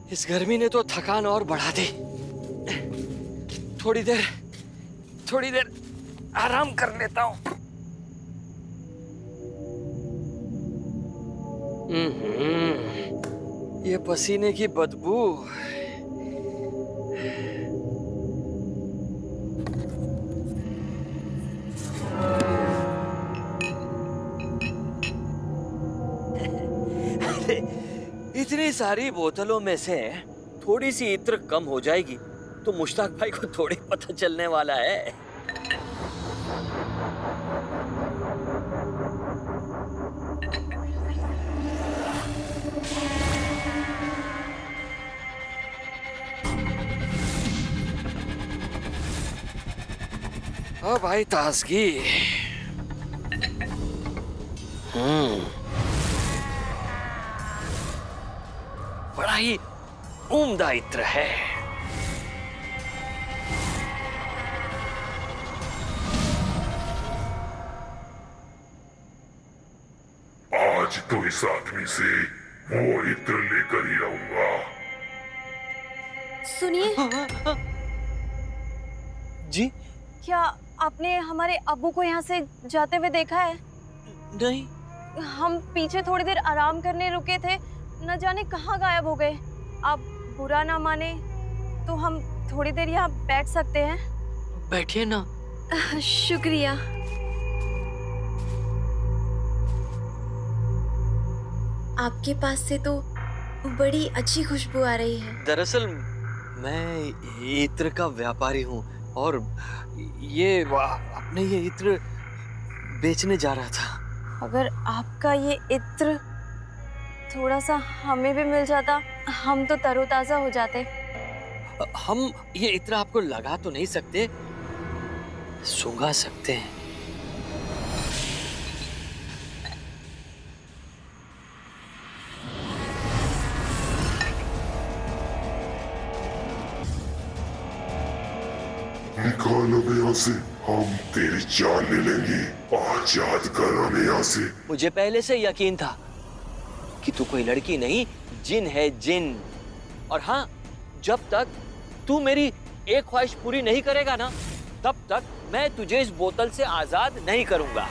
इस गर्मी ने तो थकान और बढ़ा दी। थोड़ी देर आराम कर लेता हूँ। ये पसीने की बदबू। इतनी सारी बोतलों में से थोड़ी सी इत्र कम हो जाएगी तो मुश्ताक भाई को थोड़ी पता चलने वाला है। ओ भाई ताजगी। बड़ा ही उम्दा इत्र है। आज तो इस आदमी से वो इत्र लेकर ही रहूंगा। सुनिए, जी? क्या आपने हमारे अब्बू को यहाँ से जाते हुए देखा है? नहीं। हम पीछे थोड़ी देर आराम करने रुके थे, न जाने कहाँ गायब हो गए। आप बुरा ना माने तो हम थोड़ी देर यहाँ बैठ सकते हैं? बैठिए ना। शुक्रिया। आपके पास से तो बड़ी अच्छी खुशबू आ रही है। दरअसल मैं इत्र का व्यापारी हूँ और अपने ये इत्र बेचने जा रहा था। अगर आपका ये इत्र थोड़ा सा हमें भी मिल जाता, हम तो तरोताजा हो जाते। हम ये इत्र आपको लगा तो नहीं सकते, सूंघा सकते हैं। निकाल अब यहाँ से, हम तेरी जान ले लेंगे। आजाद कर हमें यहाँ से। मुझे पहले से यकीन था कि तू कोई लड़की नहीं, जिन है जिन। और हाँ, जब तक तू मेरी एक ख्वाहिश पूरी नहीं करेगा ना, तब तक मैं तुझे इस बोतल से आजाद नहीं करूंगा।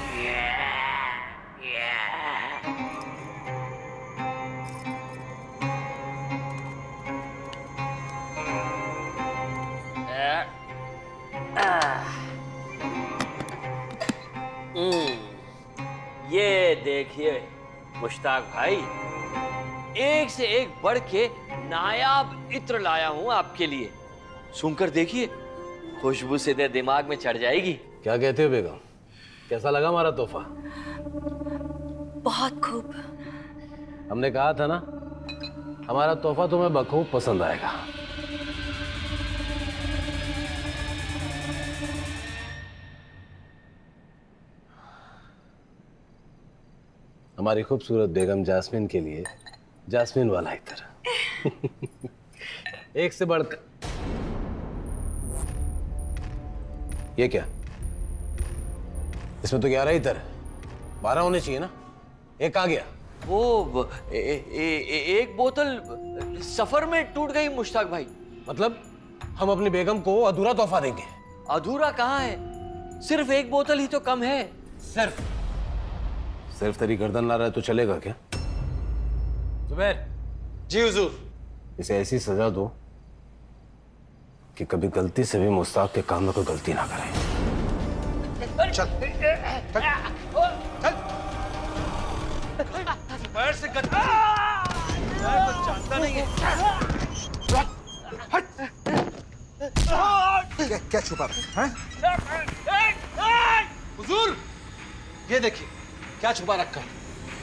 ये देखिए मुश्ताक भाई, एक से एक बढ़ के नायाब इत्र लाया हूं आपके लिए। सुनकर देखिए, खुशबू सीधे दिमाग में चढ़ जाएगी। क्या कहते हो बेगम, कैसा लगा हमारा तोहफा? बहुत खूब। हमने कहा था ना, हमारा तोहफा तुम्हें बखूब पसंद आएगा। हमारी खूबसूरत बेगम जास्मीन के लिए जास्मीन वाला इत्र। एक से बढ़कर। ये क्या? इसमें तो 11 इत्र है, 12 होने चाहिए ना। एक कहाँ गया? वो एक बोतल सफर में टूट गई मुश्ताक भाई। मतलब हम अपनी बेगम को अधूरा तोहफा देंगे? अधूरा कहाँ है, सिर्फ एक बोतल ही तो कम है। सिर्फ तेरी गर्दन ना रहे तो चलेगा क्या? जुबैर। जी हुजूर। इसे ऐसी सजा दो कि कभी गलती से भी मुस्ताक के काम में कोई गलती ना करे। चल चल चल। पैर से गद्दा तो जानता नहीं है। क्या छुपा है? हुजूर, ये देखिए क्या छुपा रखा है।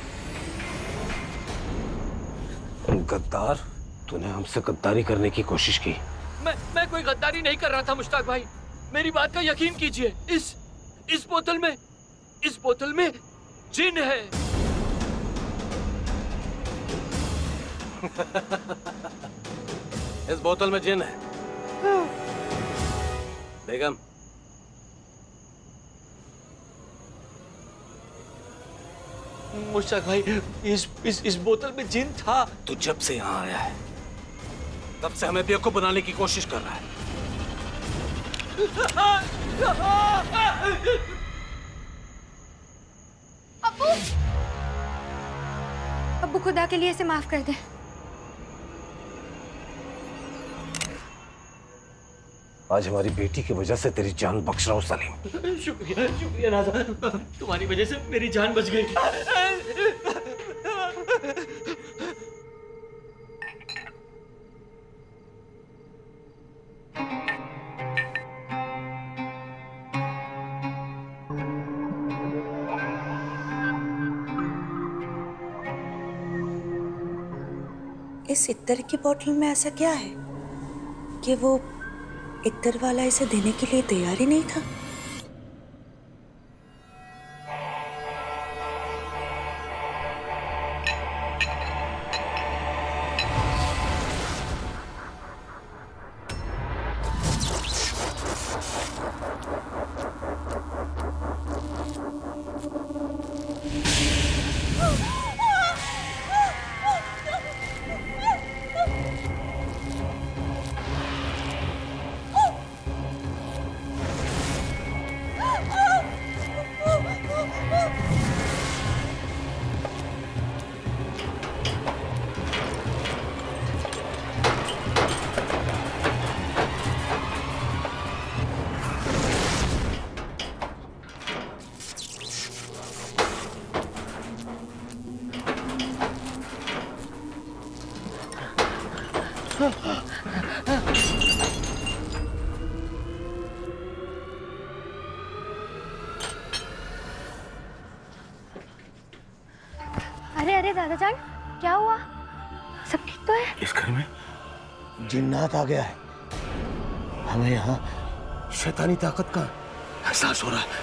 गद्दार, तूने हमसे गद्दारी करने की कोशिश की। मैं कोई गद्दारी नहीं कर रहा था मुश्ताक भाई, मेरी बात का यकीन कीजिए। इस बोतल में जिन है। इस बोतल में जिन है। बेगम, मुश्ताक भाई, इस बोतल में जिन था। तू जब से यहाँ आया है तब से हमें बेवकूफ बनाने की कोशिश कर रहा है। अब्बू, अब्बू खुदा के लिए इसे माफ कर दे। आज हमारी बेटी की वजह से तेरी जान बख्श रहा हूं सलीम। शुक्रिया शुक्रिया राजा, तुम्हारी वजह से मेरी जान बच गई। इस इत्तर की बोतल में ऐसा क्या है कि वो इत्तर वाला इसे देने के लिए तैयार ही नहीं था? अरे अरे दादा जान, क्या हुआ? सब ठीक तो है? इस घर में जिन्नात आ गया है। हमें यहाँ शैतानी ताकत का एहसास हो रहा है।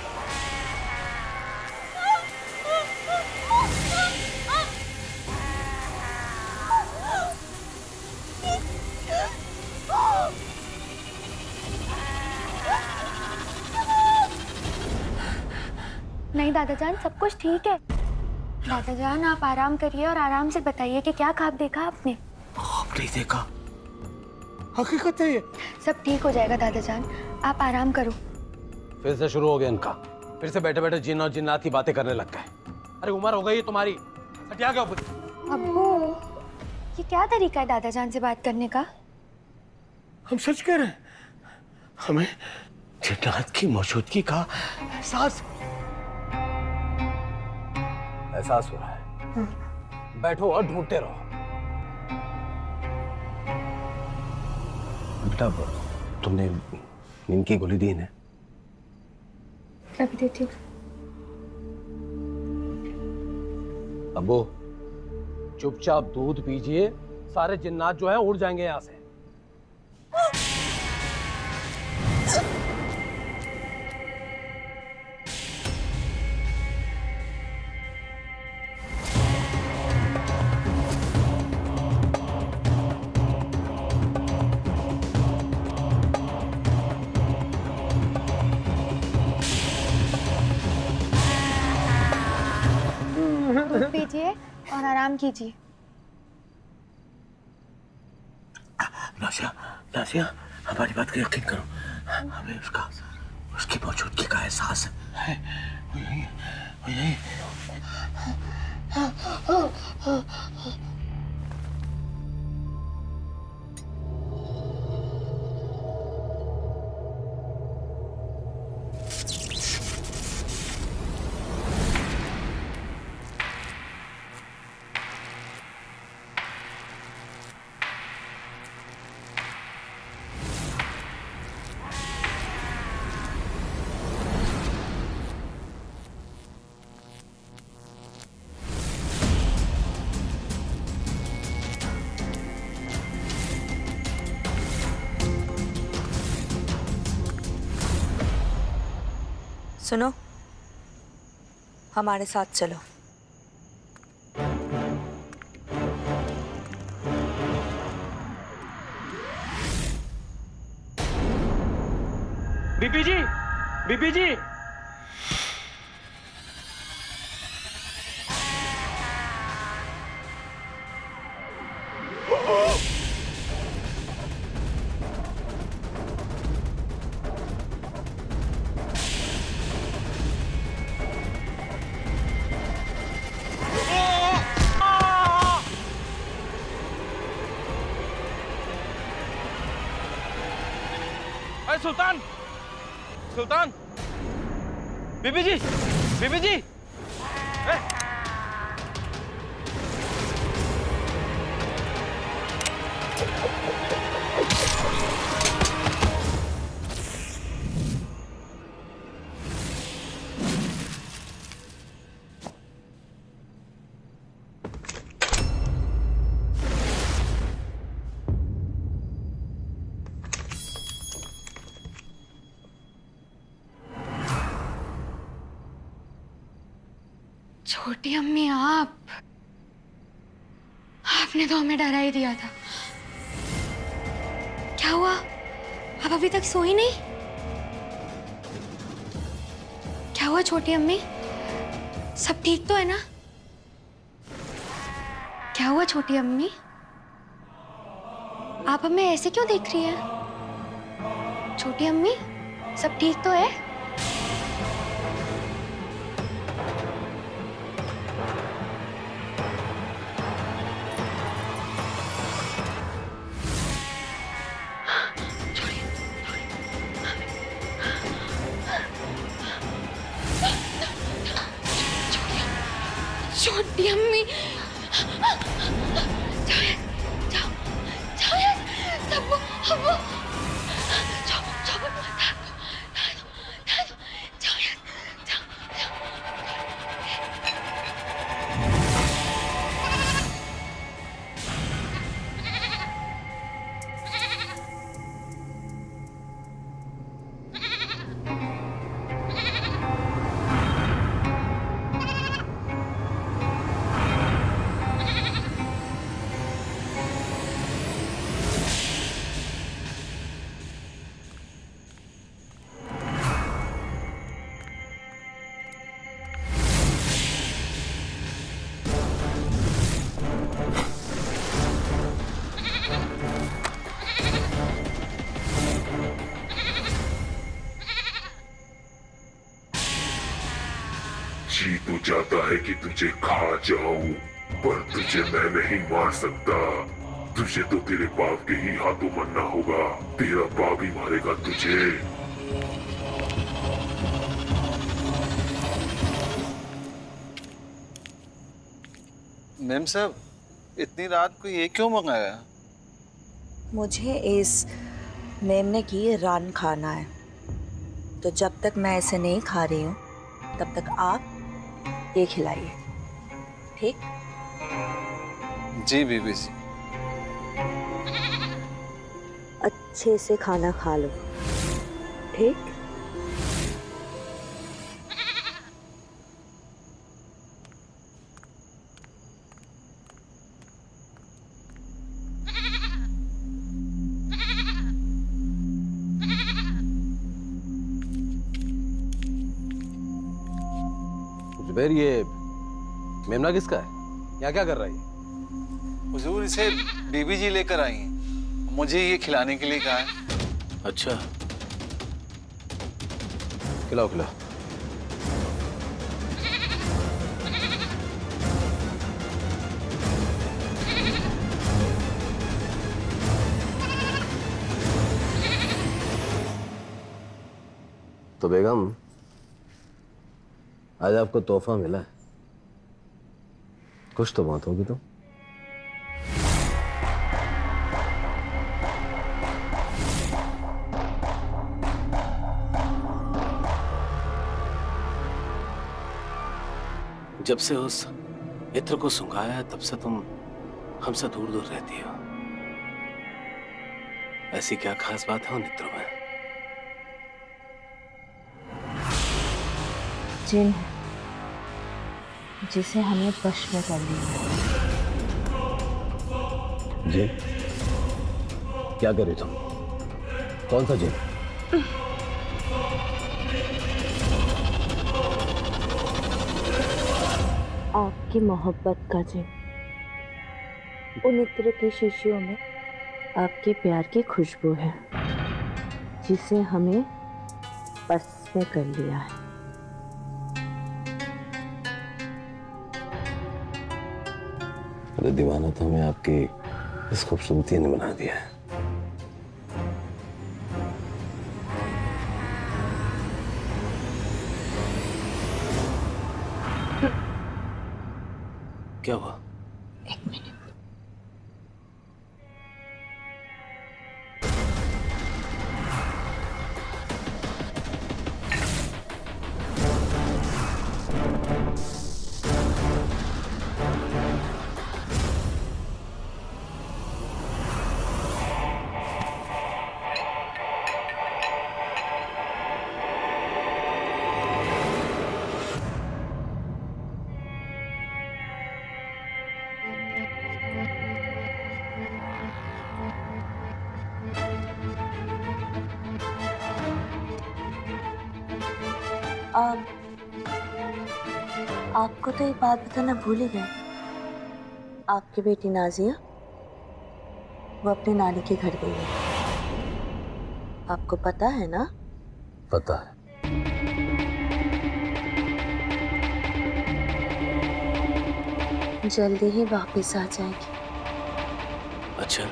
नहीं दादा जान, सब कुछ ठीक है। दादा जान आप आराम करिए और आराम से बताइए कि क्या ख्वाब देखा आपने? ख्वाब नहीं देखा, हकीकत है ये। सब ठीक हो जाएगा दादा जान, आप आराम करो। फिर से शुरू हो गया इनका। फिर से बैठे बैठे जिन और जिन्नात की बातें करने लग गए। अरे उम्र हो गई है तुम्हारी, हटिया गया। अब्बू, ये क्या तरीका है दादा जान से बात करने का? हम सच कह रहे हैं, हमें जिन्नात की मौजूदगी का एहसास हो रहा है। बैठो और ढूंढते रहो। बेटा, तुमने नींद की गोली दी है? अभी देती हूँ। अब्बू, चुपचाप दूध पीजिए, सारे जिन्नात जो है उड़ जाएंगे यहाँ से। दूध पीजिए और आराम कीजिए। नासिया, नासिया, हमारी बात का यकीन करो। हमें उसकी मौजूदगी का एहसास है। यही। सुनो, हमारे साथ चलो। बीबी जी, बीबी जी। सुल्तान, सुल्तान, बीबी जी, बीबी जी। छोटी अम्मी, आपने तो हमें डरा ही दिया था। क्या हुआ? आप अभी तक सोई नहीं? क्या हुआ छोटी अम्मी? सब ठीक तो है ना? क्या हुआ छोटी अम्मी? आप हमें ऐसे क्यों देख रही हैं? छोटी अम्मी, सब ठीक तो है? छोटी अम्मी, जी तो चाहता है कि तुझे खा जाऊं, पर तुझे मैं नहीं मार सकता। तुझे तो तेरे बाप के ही हाथों मरना होगा। तेरा बाप ही मारेगा तुझे। मैम साहब, इतनी रात को ये क्यों मंगाया? मुझे इस मेमने की रान खाना है, तो जब तक मैं इसे नहीं खा रही हूँ तब तक आप ये खिलाइए, ठीक? जी बीबी जी। अच्छे से खाना खा लो, ठीक? जुबैर, ये मेमना किसका है? यहाँ क्या कर रहा है? हुजूर, इसे बीबी जी लेकर आई हैं। मुझे ये खिलाने के लिए कहा है। अच्छा, खिलाओ खिलाओ। तो बेगम, आज आपको तोहफा मिला है। खुश तो बहुत होगी तुम। जब से उस इत्र को सुंघाया है, तब से तुम हमसे दूर दूर रहती हो। ऐसी क्या खास बात है उन इत्रों में? जिन है जिसे हमने वश में कर लिया। जिन? क्या करे तुम? कौन सा जिन? आपकी मोहब्बत का जिन। उन इत्र की शीशियों में आपके प्यार की खुशबू है, जिसे हमें बस में कर लिया है। अरे दीवाना, तो हमें आपकी इस खूबसूरती ने बना दिया है। क्या हुआ? एक मिनट। आपको तो एक बात बताना भूल ही गए। आपकी बेटी नाजिया वो अपने नानी के घर गई है। आपको पता है ना? पता है। जल्दी ही वापस आ जाएगी। अच्छा,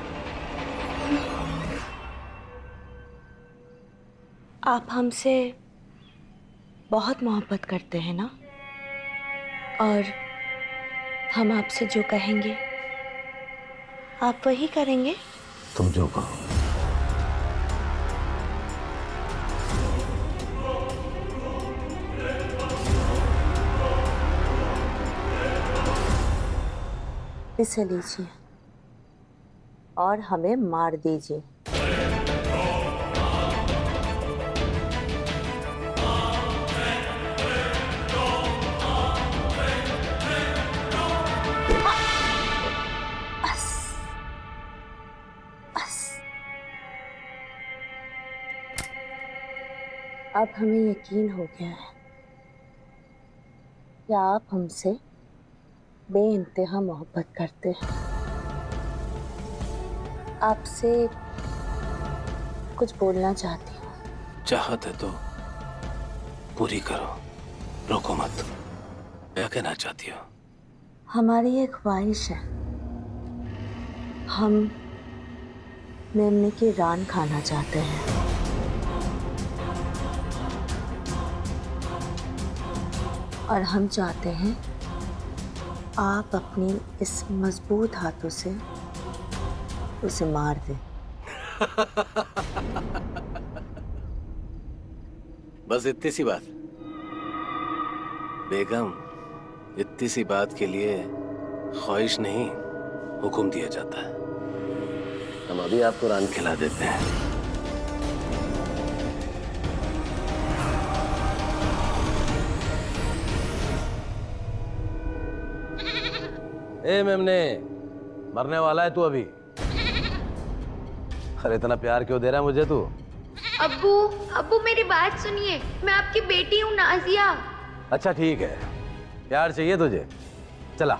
आप हमसे बहुत मोहब्बत करते हैं ना? और हम आपसे जो कहेंगे आप वही करेंगे? तुम जो कहो। इसे लीजिए और हमें मार दीजिए। अब हमें यकीन हो गया है कि आप हमसे बेइंतहा मोहब्बत करते हैं। आपसे कुछ बोलना चाहती हूँ। चाहत है तो पूरी करो, रोको मत। क्या कहना चाहती हो? हमारी एक ख्वाहिश है, हम मेमने की रान खाना चाहते हैं। और हम चाहते हैं आप अपनी इस मजबूत हाथों से उसे मार दें। बस इतनी सी बात? बेगम, इतनी सी बात के लिए ख्वाहिश नहीं, हुक्म दिया जाता है। हम अभी आपको रान खिला देते हैं। ए मेमने, मरने वाला है तू अभी। अरे इतना प्यार क्यों दे रहा है मुझे तू? अब्बू, अब्बू मेरी बात सुनिए, मैं आपकी बेटी हूँ नाजिया। अच्छा ठीक है, प्यार चाहिए तुझे, चला।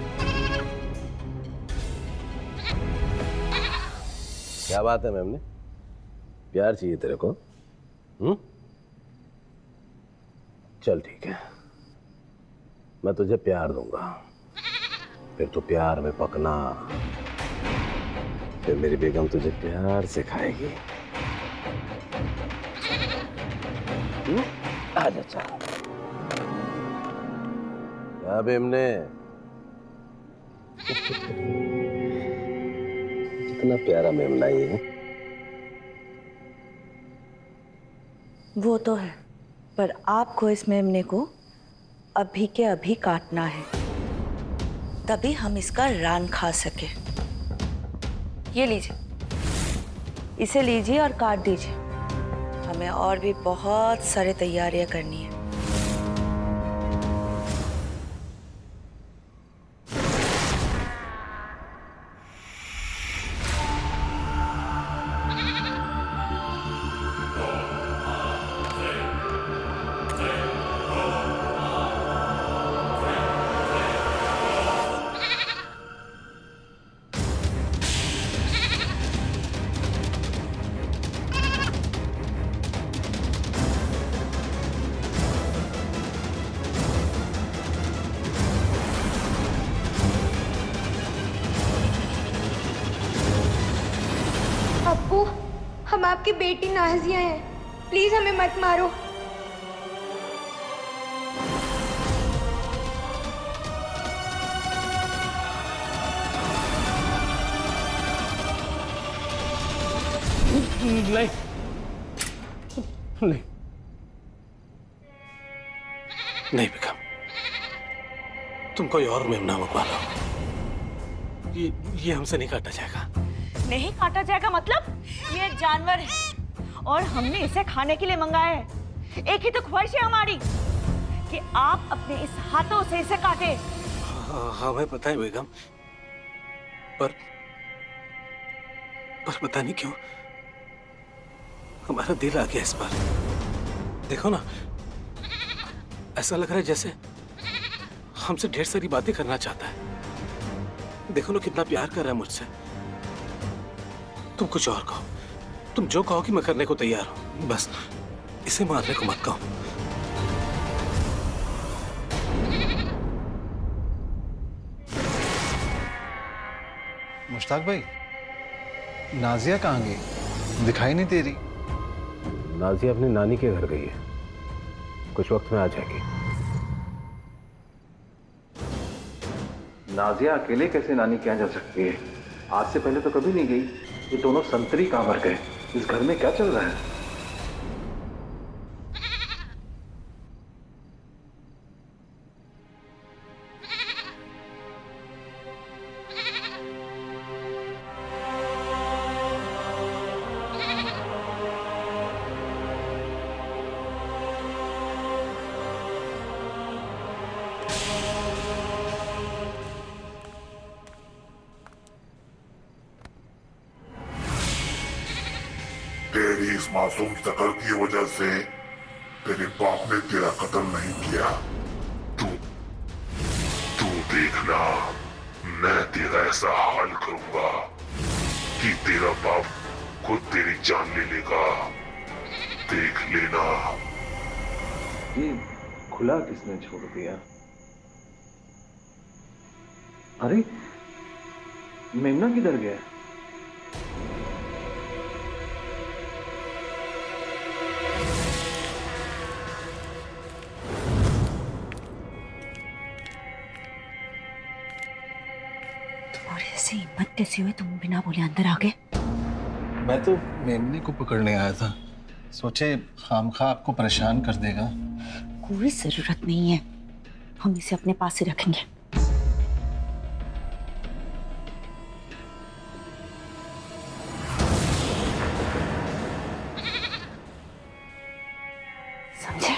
क्या बात है मेमने, प्यार चाहिए तेरे को? चल ठीक है, मैं तुझे प्यार दूंगा, फिर तो प्यार में पकना, फिर मेरी बेगम तुझे प्यार सिखाएगी। आजा चल। क्या बेमने, कितना प्यारा मेमना ये है। वो तो है, पर आपको इस मेमने को अभी के अभी काटना है, तभी हम इसका रान खा सके। ये लीजिए, इसे लीजिए और काट दीजिए। हमें और भी बहुत सारी तैयारियां करनी है। अब्बू, हम आपकी बेटी नाजिया हैं, प्लीज हमें मत मारो। नहीं नहीं नहीं विक्रम, तुम कोई और मेमना मंगवा लो। ये हमसे नहीं काटा जाएगा। नहीं काटा जाएगा मतलब? ये एक जानवर है और हमने इसे खाने के लिए मंगाया है। एक ही तो ख्वाहिश है हमारी कि आप अपने इस हाथों से इसे काटे। हमें पता है बेगम, पर पता नहीं क्यों हमारा दिल आ गया इस बार। देखो ना, ऐसा लग रहा है जैसे हमसे ढेर सारी बातें करना चाहता है। देखो ना कितना प्यार कर रहा है मुझसे। तुम कुछ और कहो, तुम जो कहो कि मैं करने को तैयार हूं, बस इसे मारने को मत कहो। मुश्ताक भाई, नाजिया कहाँ गई? दिखाई नहीं दे रही। नाजिया अपनी नानी के घर गई है, कुछ वक्त में आ जाएगी। नाजिया अकेले कैसे नानी के यहाँ जा सकती है? आज से पहले तो कभी नहीं गई। ये दोनों संतरी कहाँ मर गए? इस घर में क्या चल रहा है? तेरी इस मासूम शकल की वजह से तेरे बाप ने तेरा कत्ल नहीं किया। तू देखना, मैं तेरा ऐसा हाल करूंगा कि तेरा बाप खुद तेरी जान ले लेगा। देख लेना। ये खुला किसने छोड़ दिया? अरे मेमना किधर गया? ऐसी हिम्मत कैसी हुई तुम बिना बोले अंदर आ गए? मैं तो मेमने को पकड़ने आया था, सोचे खामखा आपको परेशान कर देगा। कोई जरूरत नहीं है, हम इसे अपने पास ही रखेंगे। समझे?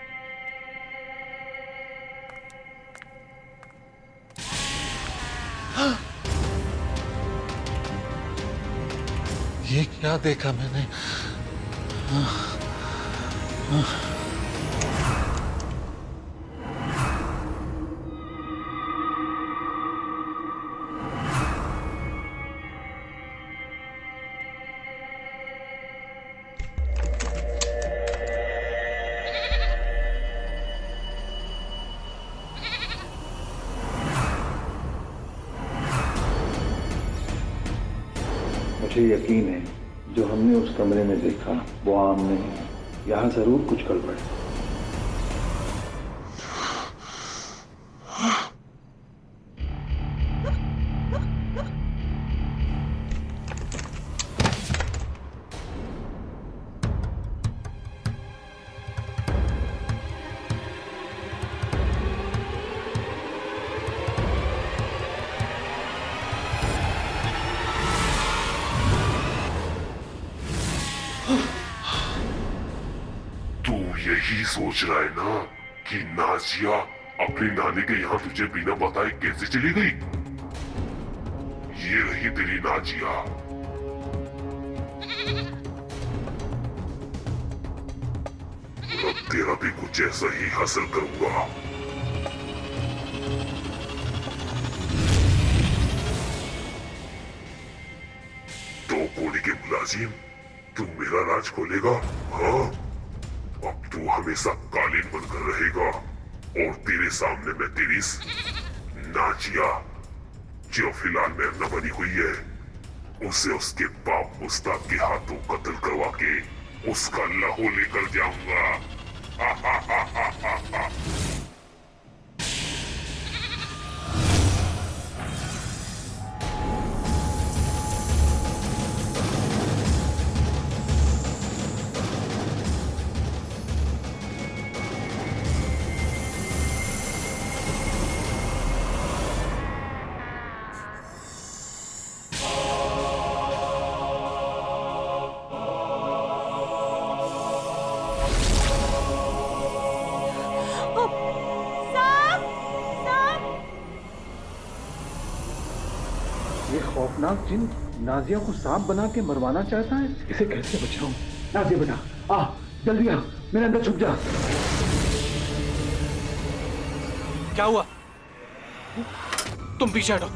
ये क्या देखा मैंने? मुझे यकीन है जो हमने उस कमरे में देखा वो आम नहीं है। यहाँ जरूर कुछ गड़बड़ है। यही सोच रहा है ना कि नाजिया अपनी नानी के यहाँ तुझे बिना बताए कैसे चली गई? ये रही तेरी नाजिया। अब तेरा भी कुछ ऐसा ही हासिल करूंगा। तो कोड़ी के मुलाजिम, तू मेरा राज खोलेगा? हाँ, अब तू हमेशा कालीन बनकर रहेगा और तेरे सामने मैं तेरी नाजिया, जो फिलहाल मेमना बनी हुई है, उसे उसके बाप मुस्ताक के हाथों कत्ल करवा के उसका लहू लेकर जाऊंगा। खौफनाक जिन नाजिया को सांप बना के मरवाना चाहता है। इसे कैसे बचाऊं? नाजिया बेटा, आ जल्दी आ, मेरे अंदर छुप जा। क्या हुआ? तुम पीछे हटो।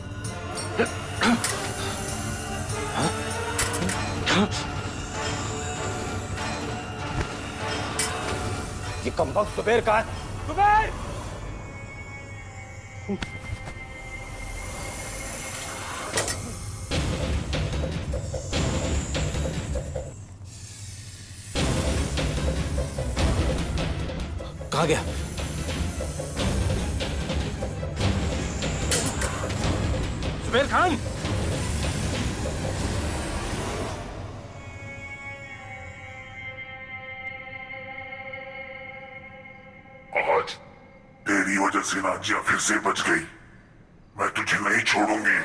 ये कमबख्त जुबैर कहाँ है? जुबैर! कहाँ गया? जुबैर खान! आज तेरी वजह से नाजिया फिर से बच गई। मैं तुझे नहीं छोड़ूंगी।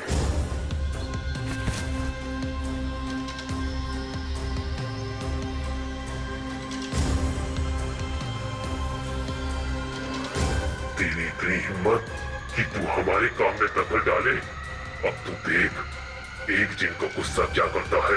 तेरी इतनी हिम्मत कि तू हमारे काम में दखल डाले। अब तू देख एक जिन का गुस्सा क्या करता है।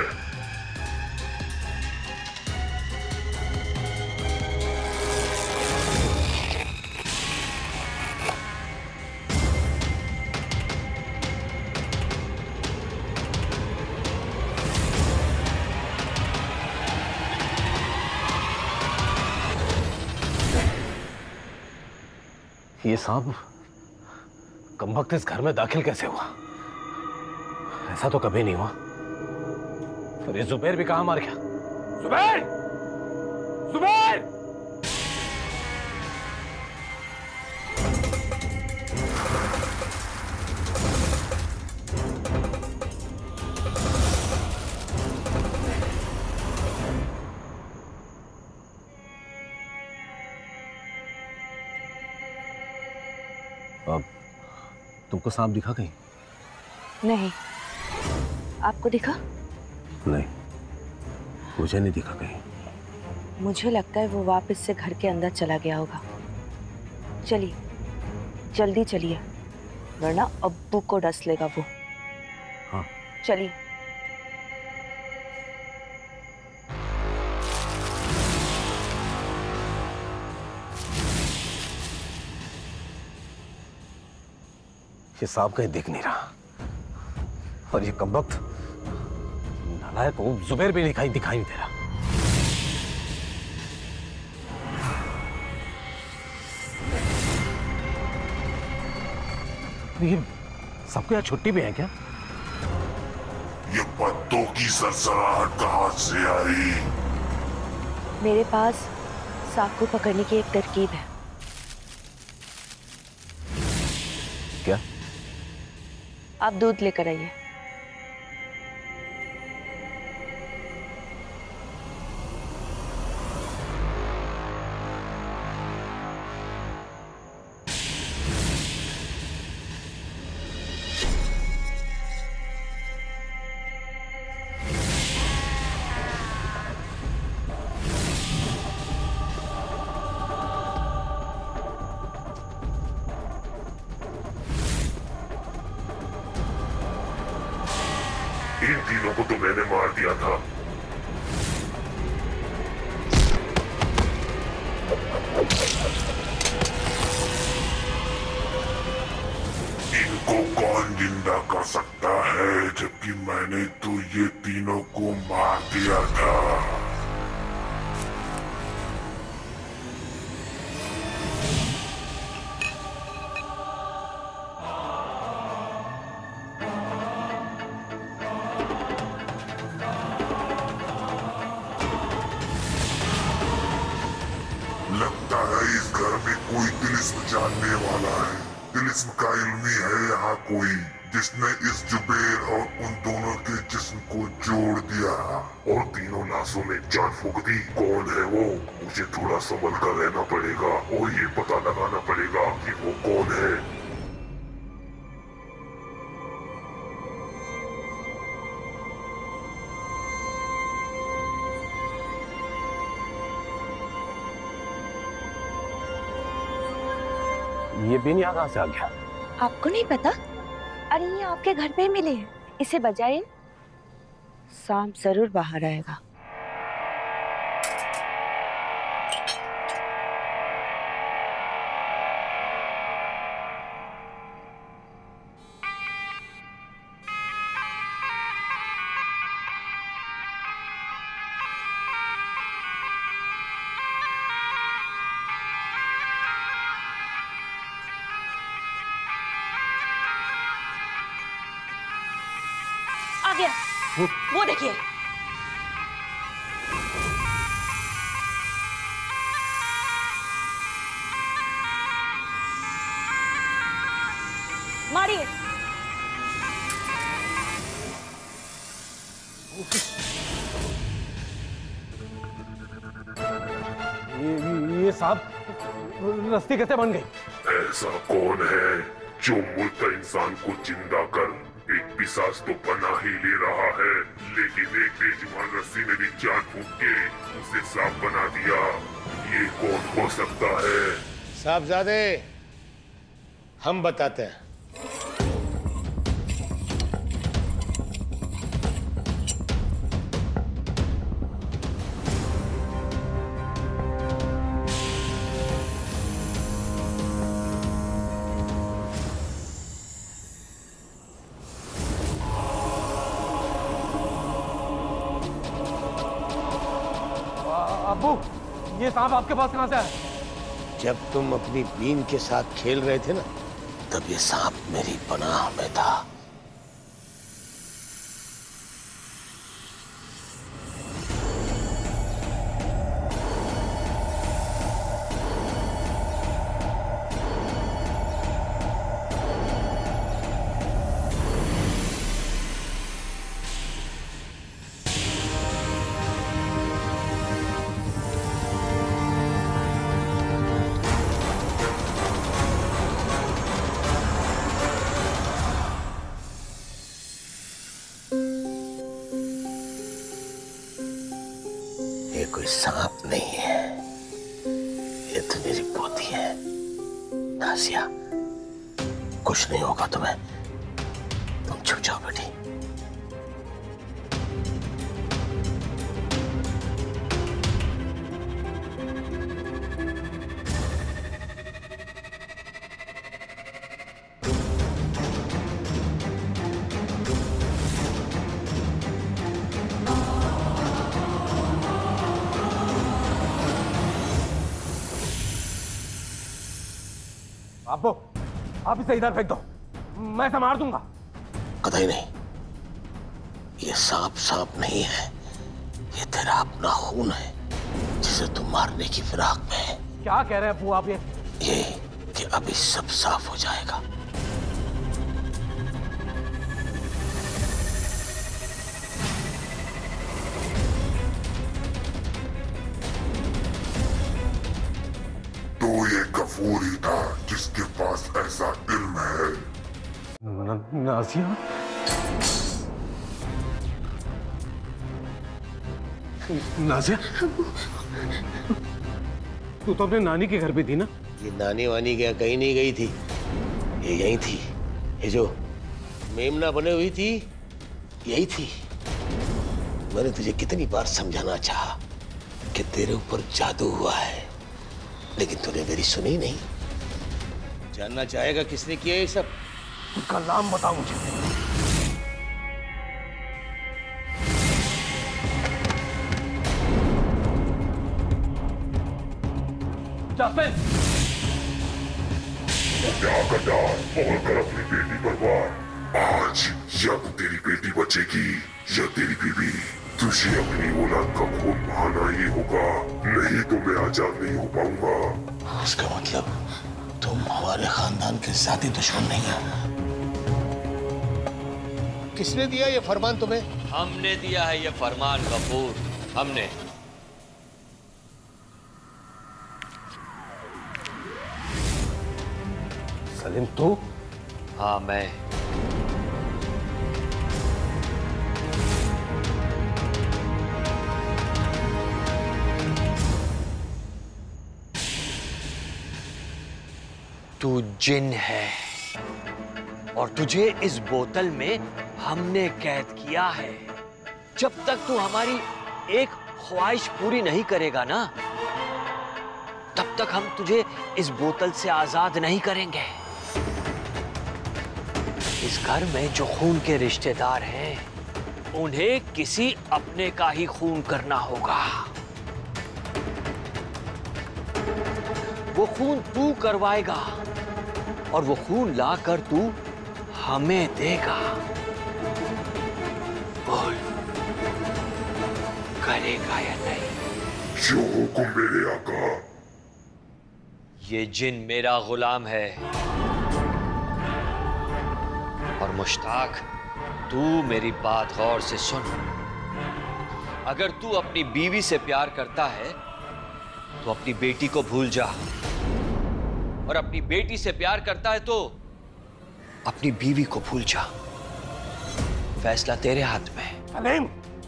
ये सांप कमबख्त इस घर में दाखिल कैसे हुआ? ऐसा तो कभी नहीं हुआ। और ये जुबैर भी कहां मार गया? जुबैर! जुबैर! अब तुमको सांप दिखा कहीं? नहीं, आपको दिखा? नहीं, मुझे नहीं दिखा कहीं। मुझे लगता है वो वापस से घर के अंदर चला गया होगा। चलिए, जल्दी चलिए, वरना अब्बू को डस लेगा वो। हाँ। चलिए। ये सांप कहीं दिख नहीं रहा, और ये कमबख्त नालायक को जुबैर भी दिखाई नहीं दे रहा। ये सबको यहाँ छुट्टी भी है क्या? ये पत्तों की सरसराहट कहां से आई? मेरे पास सांप को पकड़ने की एक तरकीब है। क्या? आप दूध लेकर आइए। इन तीनों को तो मैंने मार दिया था। इनको कौन जिंदा कर सकता है, जबकि मैंने तो ये तीनों को मार दिया था। लगता है इस घर में कोई तिलिस्म जानने वाला है। तिलिस्म का इल्मी है यहाँ कोई, जिसने इस जुबैर और उन दोनों के जिस्म को जोड़ दिया और तीनों लाशों में जान फूंक दी। कौन है वो? मुझे थोड़ा संभल कर रहना पड़ेगा और ये पता लगाना पड़ेगा कि वो कौन है। ये बिन यहाँ कहाँ से आ गया? आपको नहीं पता? अरे ये आपके घर पे ही मिले हैं। इसे बजाइए, सांप जरूर बाहर आएगा। आ गया, वो देखिए। मारिए। ये सांप रस्सी कैसे बन गई? ऐसा कौन है जो मुर्दा इंसान को जिंदा कर एक पिशाच तो बना ही ले रहा है, लेकिन एक बेजुबान रस्सी में भी जान फूंक के उसे सांप बना दिया। ये कौन हो सकता है? साहबजादे, हम बताते हैं। अब्बू, ये सांप आपके पास कहां से आया? जब तुम अपनी बीन के साथ खेल रहे थे ना, तब ये सांप मेरी पनाह में था। ये कोई सांप नहीं है, ये तो मेरी पोती है। नासिया, कुछ नहीं होगा तुम्हें, तुम छुप जाओ बेटी। अब्बू, आप इसे इधर फेंक दो, मैं इसे मार दूंगा। कतई नहीं, ये सांप सांप नहीं है, ये तेरा अपना खून है जिसे तुम मारने की फिराक में है। क्या कह रहे हैं अब्बू आप? ये कि अभी सब साफ हो जाएगा। तो ये गफूर ही था जिसके पास ऐसा इल्म है। नाजिया, नाजिया, तू तो अपने नानी के घर पे थी ना? ये नानी वानी क्या कहीं नहीं गई थी, ये यही थी। ये जो मेमना बने हुई थी, यही थी। मैंने तुझे कितनी बार समझाना चाहा कि तेरे ऊपर जादू हुआ है, लेकिन तूने मेरी सुनी नहीं। जानना चाहेगा किसने किया ये सब? उसका नाम बताओ मुझे। जास्मिन, क्या करता और कर अपनी बेटी पर वार। आज या तो तेरी बेटी बचेगी या तेरी बीवी। तुझे अपनी औलाद का खून बहाना ही होगा, नहीं तो मैं आजाद नहीं हो पाऊंगा। उसका मतलब तुम हमारे खानदान के जाती दुश्मन नहीं हो। किसने दिया ये फरमान तुम्हें? हमने दिया है ये फरमान गफूर, हमने। सलीम तू? हाँ मैं। तू जिन है, और तुझे इस बोतल में हमने कैद किया है। जब तक तू हमारी एक ख्वाहिश पूरी नहीं करेगा ना, तब तक हम तुझे इस बोतल से आजाद नहीं करेंगे। इस घर में जो खून के रिश्तेदार हैं, उन्हें किसी अपने का ही खून करना होगा। वो खून तू करवाएगा और वो खून लाकर तू हमें देगा। बोल, करेगा या नहीं? जो हुक्म मेरे आका। ये जिन मेरा गुलाम है और मुश्ताक, तू मेरी बात गौर से सुन। अगर तू अपनी बीवी से प्यार करता है तो अपनी बेटी को भूल जा, और अपनी बेटी से प्यार करता है तो अपनी बीवी को भूल जा। फैसला तेरे हाथ में है। सलीम,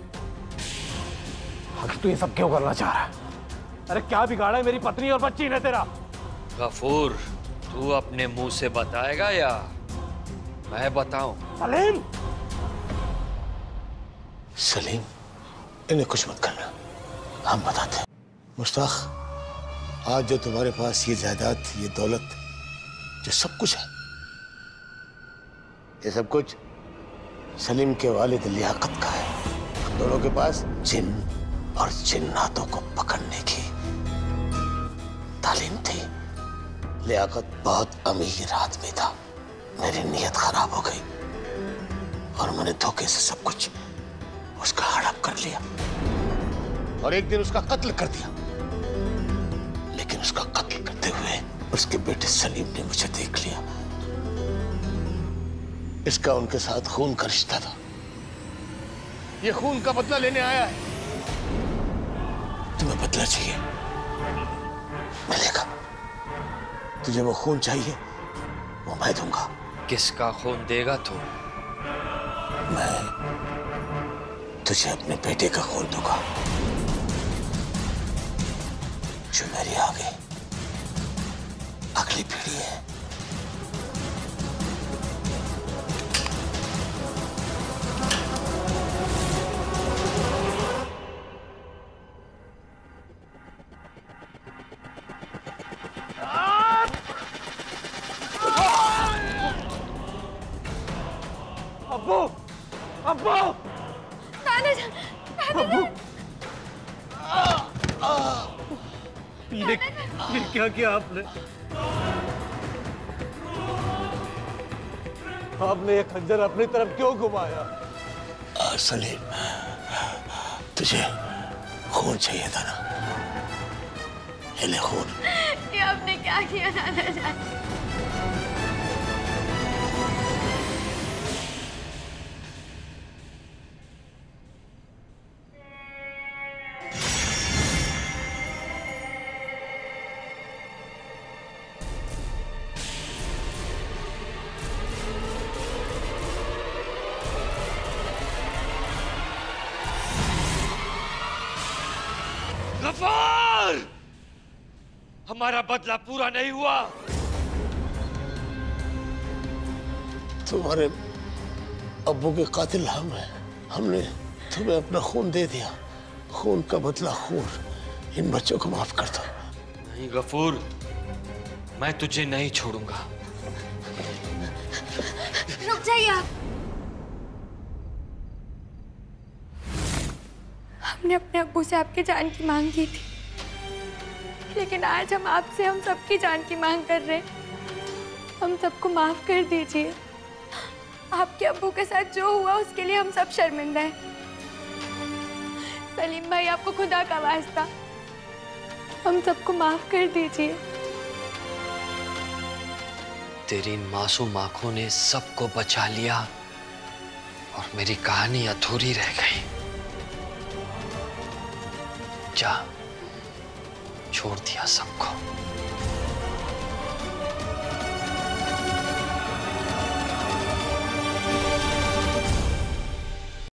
आखिर तू ये सब क्यों करना चाह रहा है? अरे क्या बिगाड़ा है मेरी पत्नी और बच्ची ने तेरा? गफूर, तू अपने मुंह से बताएगा या मैं बताऊं? सलीम! सलीम, इन्हें कुछ मत करना, हम बताते हैं। मुश्ताक, आज जो तुम्हारे पास ये जायदाद, ये दौलत, जो सब कुछ है, ये सब कुछ सलीम के वालिद लियाकत का है। हम दोनों के पास जिन और जिन्नातों को पकड़ने की तालीम थी। लियाकत बहुत अमीर आदमी था। मेरी नीयत खराब हो गई और मैंने धोखे से सब कुछ उसका हड़प कर लिया और एक दिन उसका कत्ल कर दिया। लेकिन उसका कत्ल करते हुए उसके बेटे सलीम ने मुझे देख लिया। इसका उनके साथ खून का रिश्ता था। ये खून का बदला लेने आया है। तुम्हें बदला चाहिए, मिलेगा। तुझे वो खून चाहिए, वो मैं दूंगा। किसका खून देगा तू? मैं तुझे अपने बेटे का खून दूंगा, जो मेरी आगे अगली पीढ़ी है। अब्बू! अब्बू! अब्बू! ये क्या किया आपने? आपने ये खंजर अपनी तरफ क्यों घुमाया? सलीम, तुझे खून चाहिए था ना? हिले खून। ये आपने क्या किया नाना जान? गफार! हमारा बदला पूरा नहीं हुआ। तुम्हारे अब्बू के कातिल हम हैं। हमने तुम्हें अपना खून दे दिया। खून का बदला खून। इन बच्चों को माफ कर दो। नहीं गफूर, मैं तुझे नहीं छोड़ूंगा। रुक जाइए आप। हमने अपने अब्बू से आपकी जान की मांग की थी, लेकिन आज हम आपसे हम सबकी जान की मांग कर रहे हैं। हम सबको माफ कर दीजिए। आपके अब्बू के साथ जो हुआ उसके लिए हम सब शर्मिंदा हैं। सलीम भाई, आपको खुदा का वास्ता, हम सबको माफ कर दीजिए। तेरी मासूम आंखों ने सबको बचा लिया और मेरी कहानी अधूरी रह गई। जा, छोड़ दिया सबको।